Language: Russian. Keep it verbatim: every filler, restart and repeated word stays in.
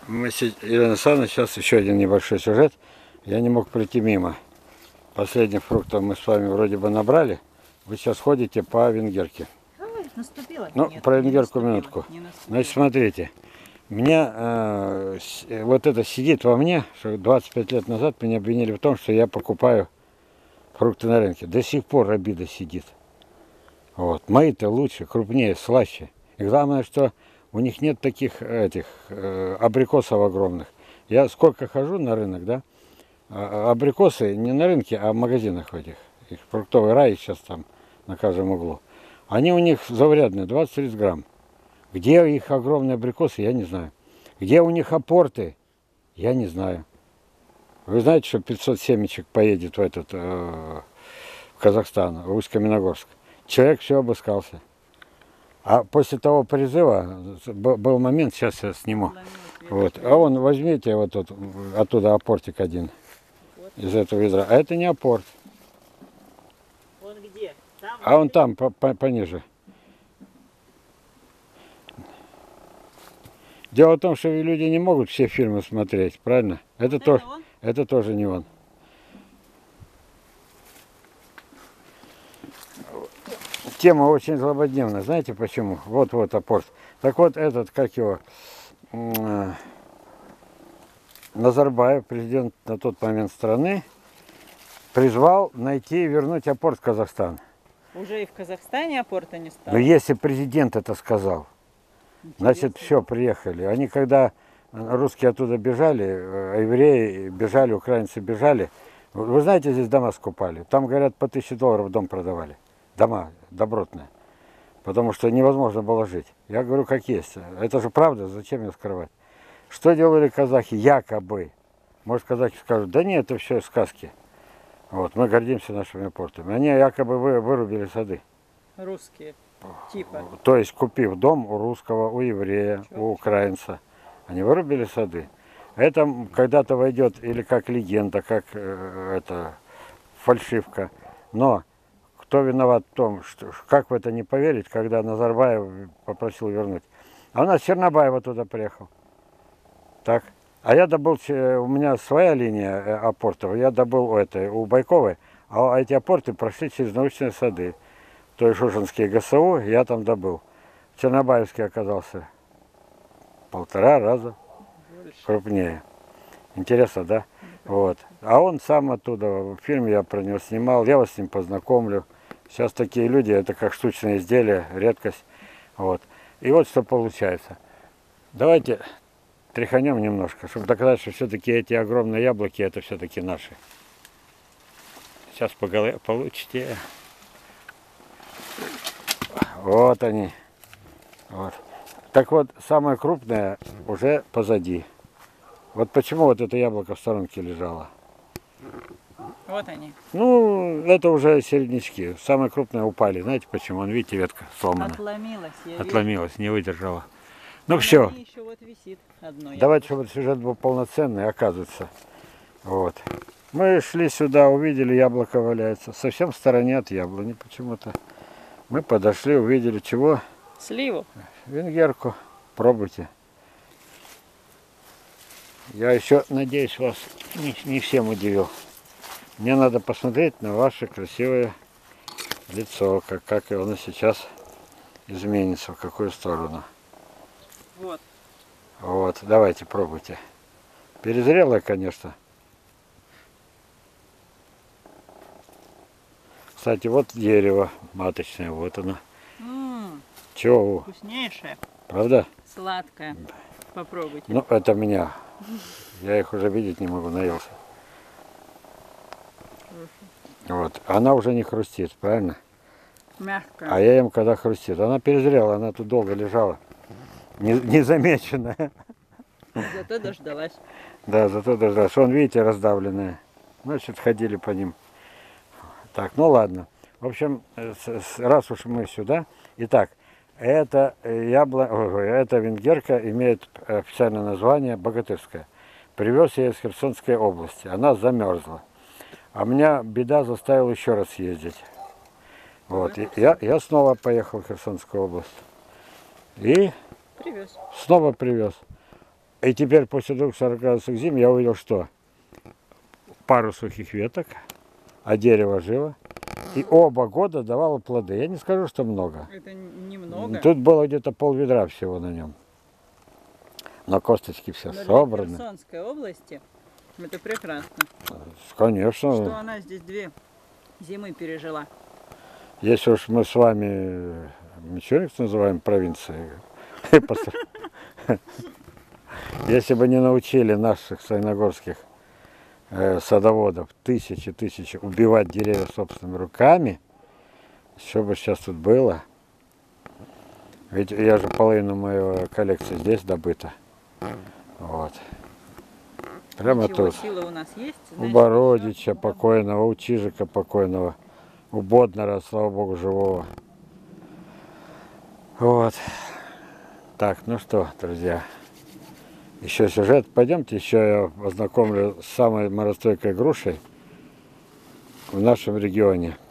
Мы, Елена Александровна, сейчас еще один небольшой сюжет. Я не мог пройти мимо. Последних фруктов мы с вами вроде бы набрали. Вы сейчас ходите по венгерке. Ой, наступила? Ну, Нет, про не венгерку наступила, минутку. не наступила. Значит, смотрите. Меня э, с, вот это сидит во мне, что двадцать пять лет назад меня обвинили в том, что я покупаю фрукты на рынке. До сих пор обида сидит. Вот. Мои-то лучше, крупнее, слаще. И главное, что у них нет таких этих э, абрикосов огромных. Я сколько хожу на рынок, да? А, абрикосы не на рынке, а в магазинах в этих. Их фруктовый рай сейчас там на каждом углу. Они у них заурядные, двадцать-тридцать грамм. Где их огромные абрикосы, я не знаю. Где у них апорты, я не знаю. Вы знаете, что пятьсот семечек поедет в этот э, в Казахстан, в Усть-Каменогорск. Человек все обыскался. А после того призыва был момент, сейчас я сниму. Вот. А вон возьмите вот тут, оттуда апортик один. Из этого ведра. А это не апорт. Он где? Там, а он там, по -по пониже. Дело в том, что люди не могут все фильмы смотреть, правильно? Это, это, тоже, он? это тоже не он. Тема очень злободневная. Знаете почему? Вот-вот апорт. Так вот этот, как его, Назарбаев, президент на тот момент страны, призвал найти и вернуть апорт в Казахстан. Уже и в Казахстане апорта не стало? Но если президент это сказал, интересно, значит все, приехали. Они когда русские оттуда бежали, евреи бежали, украинцы бежали, вы знаете, здесь дома скупали. Там, говорят, по тысяче долларов дом продавали. Дома добротные. Потому что невозможно было жить. Я говорю, как есть. Это же правда, зачем ее скрывать? Что делали казахи? Якобы. Может, казахи скажут, да нет, это все сказки. Вот, мы гордимся нашими портами. Они якобы вы, вырубили сады. Русские, типа. То есть, купив дом у русского, у еврея, Чё? у украинца. Они вырубили сады. Это когда-то войдет или как легенда, как э, это, фальшивка. Но кто виноват в том, что, как в это не поверить, когда Назарбаев попросил вернуть. А у нас Чернобаева туда приехал. Так. А я добыл, у меня своя линия апортов, я добыл у этой, у Байковой, а эти апорты прошли через научные сады. То есть Шушинские ГСУ, я там добыл. Чернобаевский оказался полтора раза больше, крупнее. Интересно, да? Вот. А он сам оттуда, фильм я про него снимал, я вас с ним познакомлю. Сейчас такие люди, это как штучное изделие, редкость. Вот. И вот что получается. Давайте тряханем немножко, чтобы доказать, что все-таки эти огромные яблоки, это все-таки наши. Сейчас по голове получите. Вот они. Вот. Так вот, самое крупное уже позади. Вот почему вот это яблоко в сторонке лежало. Вот они. Ну, это уже середнячки. Самые крупные упали. Знаете почему? Вон, видите, ветка сломана. Отломилась. Я Отломилась, вижу. не выдержала. Ну Но все. Еще вот висит одно Давайте, чтобы сюжет был полноценный, оказывается. Вот. Мы шли сюда, увидели, яблоко валяется. Совсем в стороне от яблони почему-то. Мы подошли, увидели чего? Сливу. Венгерку. Пробуйте. Я еще, надеюсь, вас не, не всем удивил. Мне надо посмотреть на ваше красивое лицо, как, как оно сейчас изменится, в какую сторону. Вот. Вот, давайте, пробуйте. Перезрелое, конечно. Кстати, вот дерево маточное, вот оно. М-м, Чего? вкуснейшее. Правда? Сладкое. Попробуйте. Ну, это меня. Я их уже видеть не могу, наелся. Вот. Она уже не хрустит, правильно? Мягкая. А я им когда хрустит. Она перезрела, она тут долго лежала. Незамеченная. Зато дождалась. Да, зато дождалась. Вон, видите, раздавленная. Значит, ходили по ним. Так, ну ладно. В общем, раз уж мы сюда. Итак, это яблоко, эта венгерка имеет официальное название богатырская. Привез я из Херсонской области. Она замерзла. А меня беда заставила еще раз ездить. Вот. И я, я снова поехал в Херсонскую область. И привез. снова привез. И теперь после двухсот градусов зим я увидел, что пару сухих веток, а дерево живо. И оба года давало плоды. Я не скажу, что много. Это немного. Тут было где-то пол ведра всего на нем. Но косточки все Но для собраны. Херсонской области это прекрасно. Конечно. Что она здесь две зимы пережила. Если уж мы с вами Мичуринск называем провинцией, если бы не научили наших саяногорских э, садоводов тысячи тысячи убивать деревья собственными руками, что бы сейчас тут было? Ведь я же половину моей коллекции здесь добыта. Вот. Прямо Ничего, тут. сила у нас есть. У значит, Бородича всё. покойного, у Чижика покойного, у Боднера, слава богу, живого. Вот. Так, ну что, друзья, еще сюжет. Пойдемте еще я ознакомлю с самой морозостойкой грушей в нашем регионе.